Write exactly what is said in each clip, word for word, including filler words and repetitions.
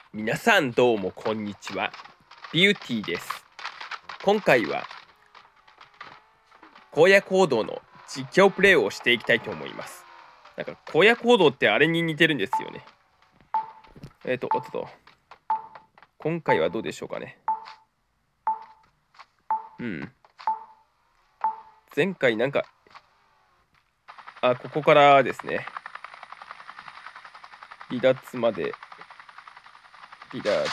皆さんどうもこんにちは。ビューティーです。今回は荒野行動の実況プレイをしていきたいと思います。なんか荒野行動ってあれに似てるんですよね。えっと、おっとと。今回はどうでしょうかね。うん。前回なんか、あ、ここからですね。離脱まで。離脱。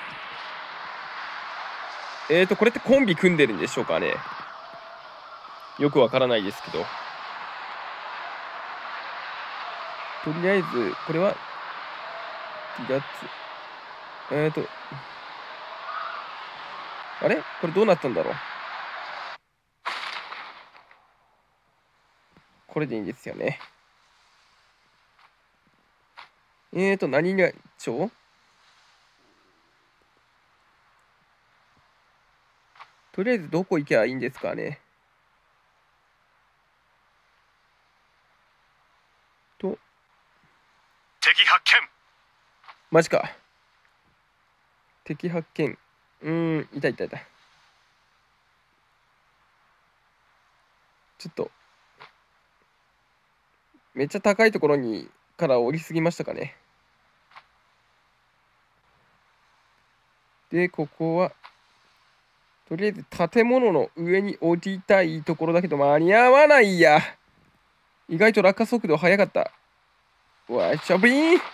えーと、これってコンビ組んでるんでしょうかね。よくわからないですけど。とりあえず、これは、離脱。えーと、あれこれどうなったんだろう。これでいいんですよね。えーと、何が町とりあえずどこ行けばいいんですかね。と。 敵発見。 マジか。敵発見。うーん、いたいたいた。ちょっと。めっちゃ高いところにから降りすぎましたかね。で、ここは、とりあえず建物の上に降りたいところだけど間に合わないや。意外と落下速度速かった。うわ、しょびーん。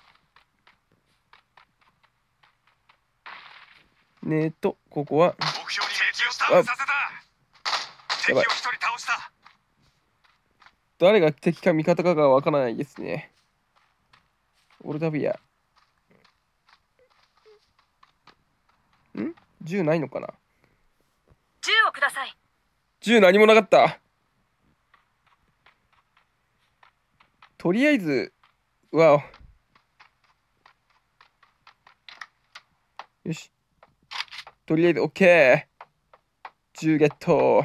ねえと、ここは。 目標に敵をダウンさせた。敵を一人倒した。 誰が敵か味方かがわからないですね。オルタビア。ん銃ないのかな。 銃をください。 銃何もなかった。とりあえず、わお。よし。とりあえず、オッケー。銃ゲット。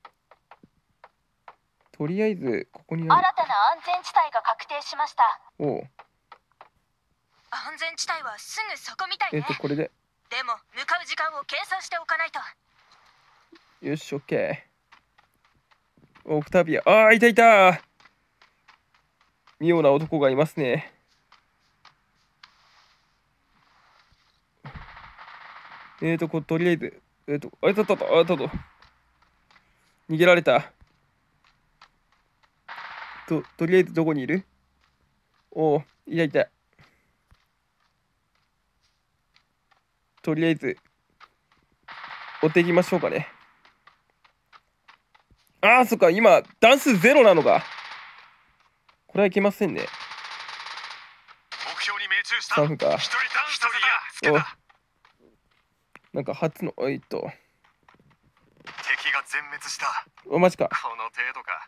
とりあえず、ここにある。 新たな安全地帯が確定しました。 おう。 安全地帯はすぐそこみたいね。 えっと、これで。 でも、向かう時間を計算しておかないと。 よし、オッケー。オクタビア。ああ、いたいた。妙な男がいますね。えーと、こ、とりあえず、えーと、あれだったと、あったと。逃げられた。と、とりあえずどこにいる？おお、いたいた。とりあえず、追っていきましょうかね。ああ、そっか、今、段数ゼロなのか。これはいけませんね。 目標に命中した。 さんぷんか。 一人ダウンさせた。やっつけた。 なんか初の、えっと。 敵が全滅した。 お、マジか。 この程度か。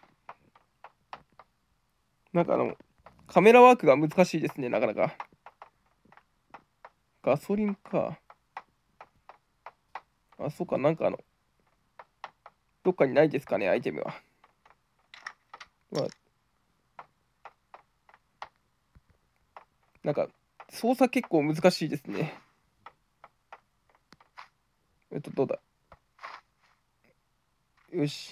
なんかあの、カメラワークが難しいですね、なかなか。ガソリンか。あ、そうか、なんかあの、どっかにないですかね、アイテムは。まあ、なんか、操作結構難しいですね。えっと、どうだ。よし。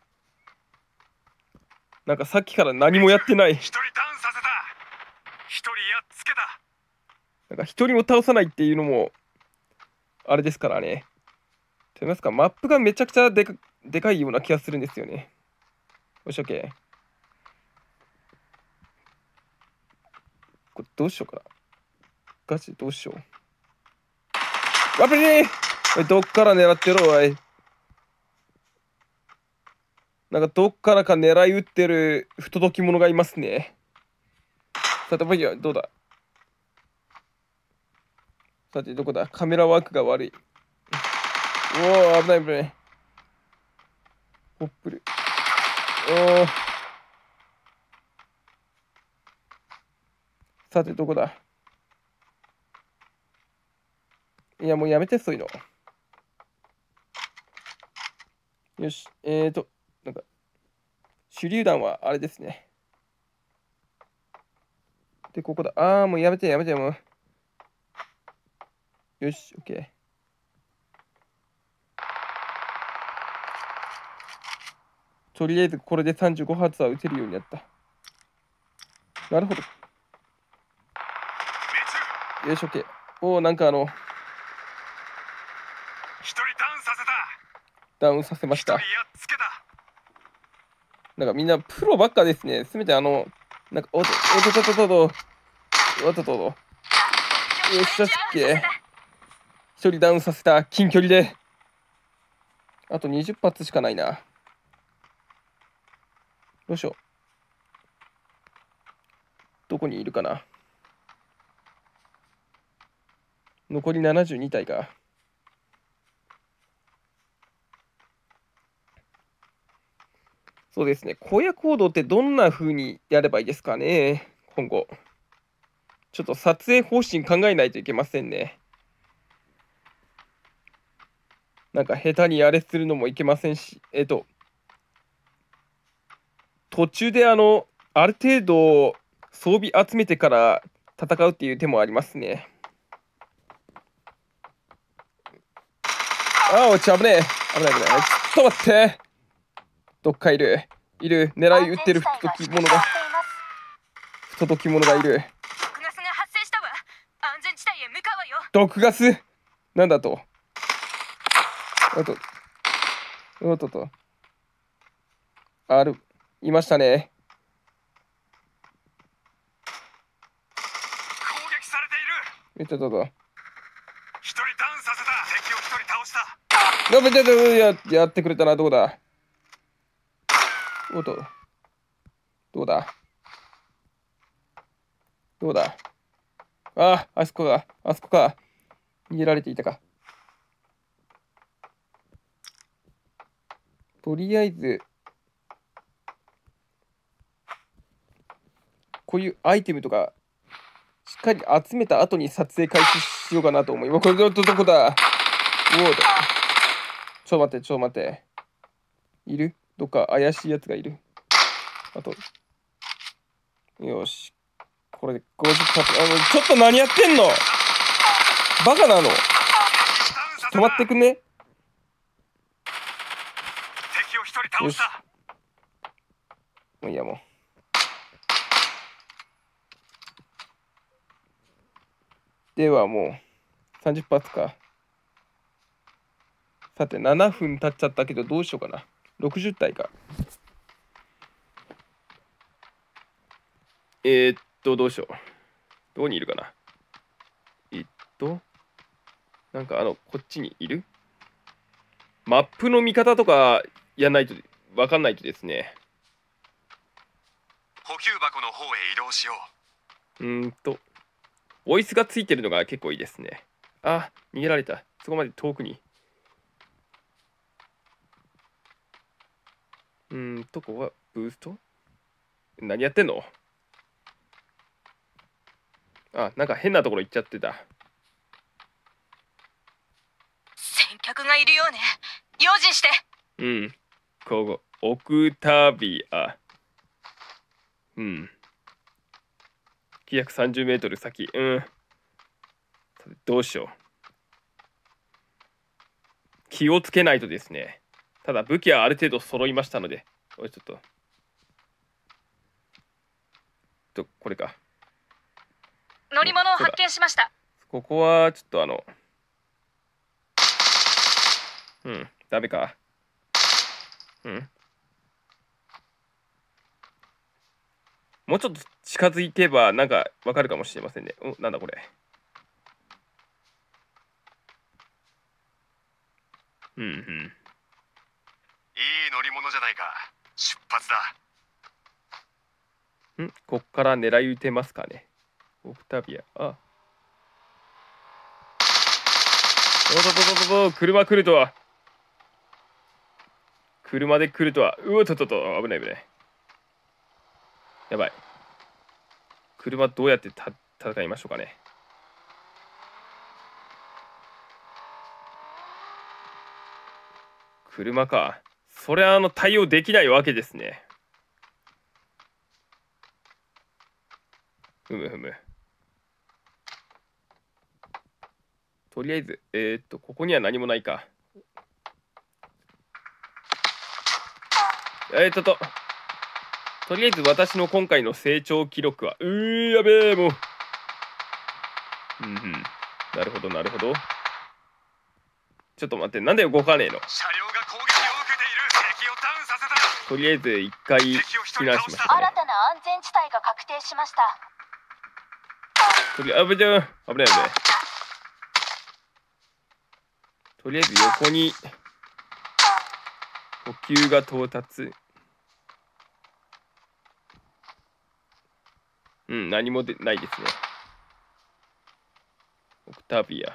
なんかさっきから何もやってない。 一人ダウンさせた。一人やっつけた。 なんか一人も倒さないっていうのも、あれですからね。と言いますか、マップがめちゃくちゃでかでかいような気がするんですよね。よし、OK。これどうしようかな。ガチどうしよう。わぶねえ！どっから狙ってろ、おい。なんかどっからか狙い撃ってる不届き者がいますね。さて、いや、どうだ。さて、どこだ。カメラワークが悪い。おお、危ない危ない。ポップル。おお。さて、どこだ。いや、もうやめて、そういうの。よし。えーと、なんか、手榴弾はあれですね。で、ここだ。ああ、もうやめて、やめて、もう。 よし、オッケー。とりあえずこれでさんじゅうご発は撃てるようになった。なるほど。よし、オッケー。おお、なんかあの、 一人ダウンさせた。 ダウンさせました。 一人やっつけた。 なんかみんなプロばっかですね。すべてあの、なんか、おっと、おっとっとっとっと、おっとっとっと。よっしゃ、オッケー。一人ダウンさせた。近距離で。あとにじゅっ発しかないな。どうしよう。どこにいるかな。残りななじゅうに体か。そうですね。荒野行動ってどんな風にやればいいですかね。今後。ちょっと撮影方針考えないといけませんね。なんか下手にあれするのもいけませんし、えっと、途中であの、ある程度装備集めてから戦うっていう手もありますね。ああ、落ち危ねえ。危ない危ない。ちょっと待って。どっかいる。いる。狙い撃ってる不届き者が。不届き者がいる。 毒ガスが発生したわ。安全地帯へ向かうわよ。 毒ガスなんだと。おっと。おっとっと。ある。いましたね。 攻撃されている。 えっとっとっと。 一人ダウンさせた。敵を一人倒した。 やべ、ちょっとややってくれたな。どこだ。おっと。どうだ。どうだ。ああ、あそこか。あそこか。逃げられていたか。とりあえず、こういうアイテムとか、しっかり集めた後に撮影開始しようかなと思います。これど、どこだ。おおと。ちょっと待って、ちょっと待って。いるどっか怪しいやつがいる。あと。よし。これでごじゅっ発。あの、ちょっと何やってんのバカなの。止まってくんね。 敵を一人倒した。 もういいやもう。ではもうさんじゅっ発か。さてななふん経っちゃったけどどうしようかな。ろくじゅう体か。えー、っとどうしよう。どこにいるかな。えっとなんかあのこっちにいる。マップの見方とかやんないと分かんないとですね。 補給箱の方へ移動しようーんとボイスがついてるのが結構いいですね。あ、逃げられた。そこまで遠くに。うーんとこはブースト。何やってんの。あ、なんか変なところ行っちゃってた。 先客がいるようね。用心して。 うん。ここ、オクタビア。うん。きゅうひゃくさんじゅうメートル先。うん。どうしよう。気をつけないとですね。ただ武器はある程度揃いましたので。おい、ちょっと。と、これか。 乗り物を発見しました。 ここはちょっとあの。うん、ダメか。うん。もうちょっと近づいてばなんかわかるかもしれませんね。お、なんだこれ。うんうん。 う。いい乗り物じゃないか。出発だ。 んこっから狙い撃てますかね。オクタビア。あ。おととととと、車来るとは。車で来るとは。うおっとっとっと、危ない危ない。やばい。車どうやってた戦いましょうかね。車か。それはあの対応できないわけですね。ふむふむ。 とりあえずえー、っとここには何もないか。えー、っとととりあえず私の今回の成長記録はうーやべえもううんうんなるほどなるほど。ちょっと待って、なんで動かねえの。 車両が攻撃を受けている。敵をダウンさせた。 とりあえず一回避難しましたね。 新たな安全地帯が確定しました。 とりあえず危ない危ない危ない。とりあえず横に補給が到達。うん何もでないですね。オクタビア。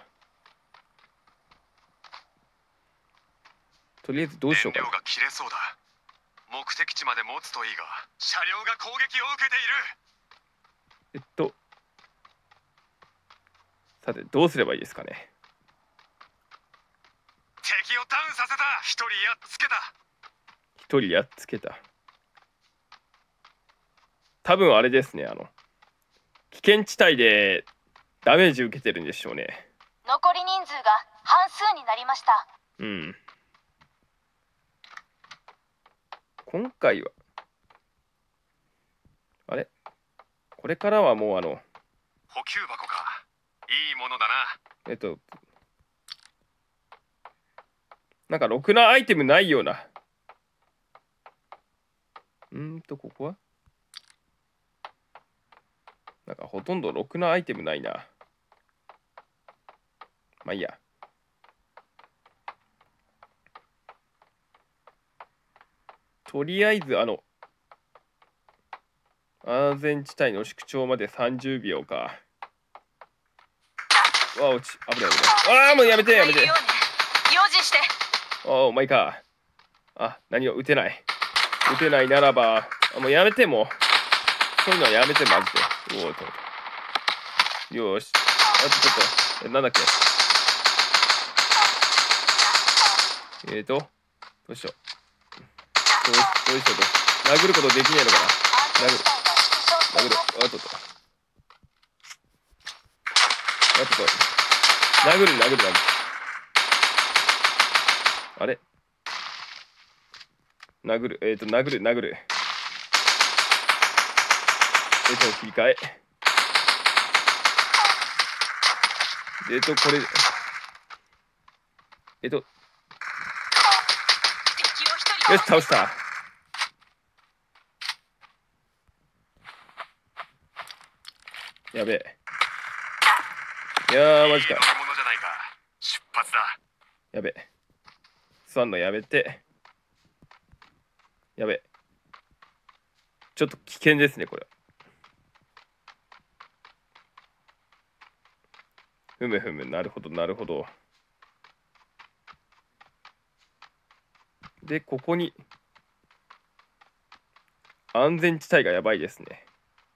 とりあえずどうしようかな。 燃料が切れそうだ。目的地まで持つといいが、車両が攻撃を受けている。 えっとさてどうすればいいですかね。 敵をダウンさせた。一人やっつけた。 一人やっつけた。多分あれですね、あの危険地帯でダメージ受けてるんでしょうね。 残り人数が半数になりました。 うん。今回はあれこれからはもうあの補給箱か。いいものだな。 えっとなんかろくなアイテムないような。うーんとここはなんかほとんどろくなアイテムないな。まあいいや。とりあえずあの安全地帯の宿長までさんじゅうびょうか。わあ落ち危ない危ない。ああもうやめてやめて。 用心して。 ああお前か。あ何を撃てない撃てないならばあもうやめて。もうそういうのはやめてマジで。おおとよーし。あとちょっとえなんだっけ。えーとどうしようどうどうしようと殴ることできねえのかな。殴る殴るあととあとと殴る殴る殴るあれ殴るえっ、ー、と殴る殴るえっ、ー、と切り替ええっ、ー、とこれえっ、ー、とよし倒した。やべえ。いやーマジか。 出発だ。 やべえ。座んのやめて。やべえ。ちょっと危険ですねこれ。ふむふむなるほどなるほど。でここに安全地帯がやばいですね。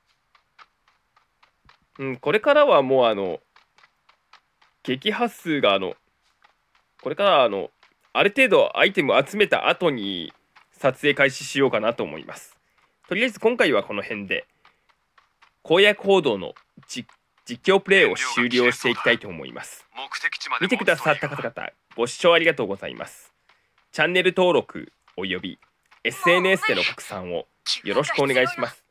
うんこれからはもうあの撃破数があのこれからあのある程度アイテムを集めた後に撮影開始しようかなと思います。とりあえず今回はこの辺で荒野行動の実況プレイを終了していきたいと思います。見てくださった方々ご視聴ありがとうございます。チャンネル登録および エスエヌエス での拡散をよろしくお願いします。